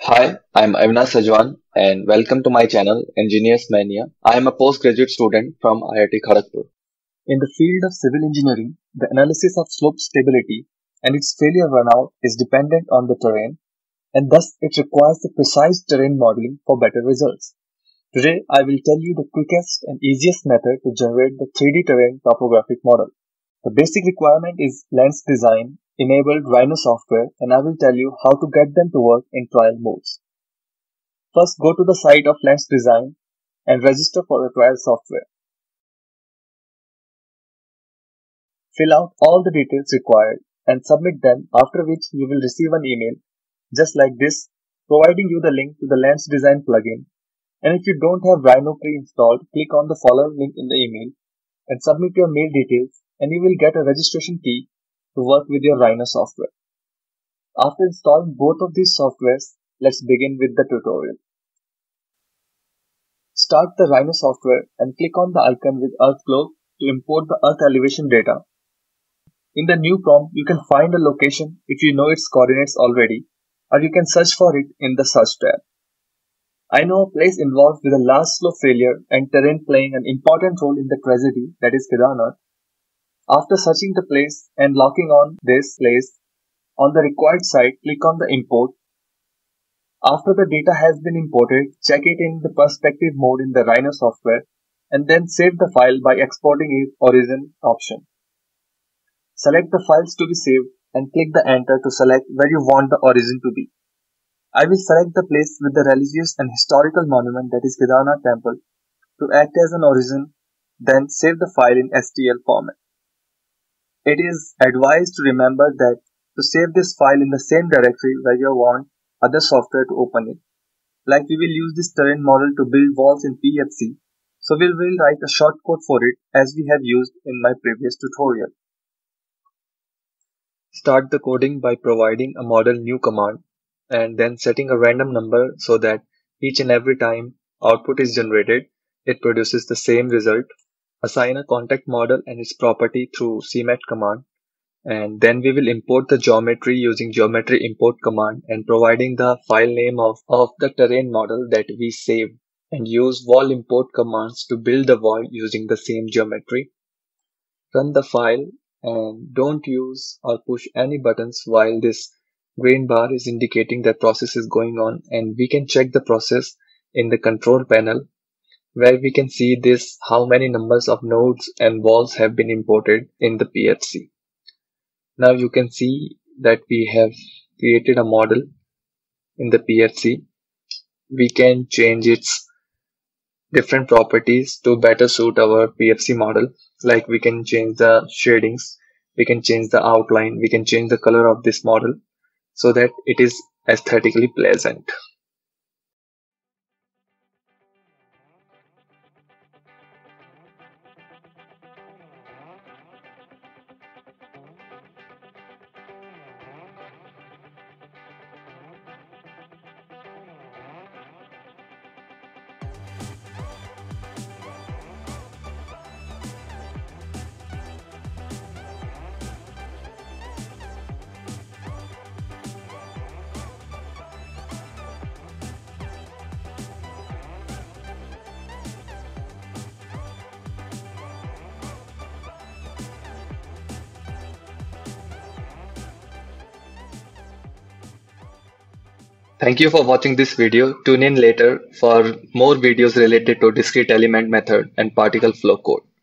Hi, I'm Avinash Sajwan and welcome to my channel Engineers Mania. I am a postgraduate student from IIT Kharagpur. In the field of civil engineering, the analysis of slope stability and its failure runout is dependent on the terrain, and thus it requires the precise terrain modeling for better results. Today, I will tell you the quickest and easiest method to generate the 3D terrain topographic model. The basic requirement is Lens Design enabled Rhino software, and I will tell you how to get them to work in trial modes. First, go to the site of Lens Design and register for the trial software. Fill out all the details required and submit them, after which you will receive an email just like this providing you the link to the Lens Design plugin. And if you don't have Rhino pre-installed, click on the following link in the email and submit your mail details, and you will get a registration key to work with your Rhino software. After installing both of these softwares, let's begin with the tutorial. Start the Rhino software and click on the icon with Earth globe to import the Earth elevation data. In the new prompt, you can find a location if you know its coordinates already, or you can search for it in the search tab. I know a place involved with a large slope failure and terrain playing an important role in the tragedy, that is Kedarnath. After searching the place and locking on this place, on the required site, click on the import. After the data has been imported, check it in the perspective mode in the Rhino software and then save the file by exporting it origin option. Select the files to be saved and click the enter to select where you want the origin to be. I will select the place with the religious and historical monument, that is Kedarnath temple, to act as an origin, then save the file in STL format. It is advised to remember that to save this file in the same directory where you want other software to open it. Like we will use this terrain model to build walls in PFC, so we will write a shortcode for it as we have used in my previous tutorial. Start the coding by providing a model new command and then setting a random number so that each and every time output is generated, it produces the same result. Assign a contact model and its property through CMAT command, and then we will import the geometry using geometry import command and providing the file name of the terrain model that we saved, and use wall import commands to build the wall using the same geometry. Run the file and don't use or push any buttons while this green bar is indicating that process is going on, and we can check the process in the control panel where we can see this how many numbers of nodes and walls have been imported in the PFC. Now you can see that we have created a model in the PFC. We can change its different properties to better suit our PFC model. Like we can change the shadings, we can change the outline, we can change the color of this model so that it is aesthetically pleasant. Thank you for watching this video. Tune in later for more videos related to discrete element method and particle flow code.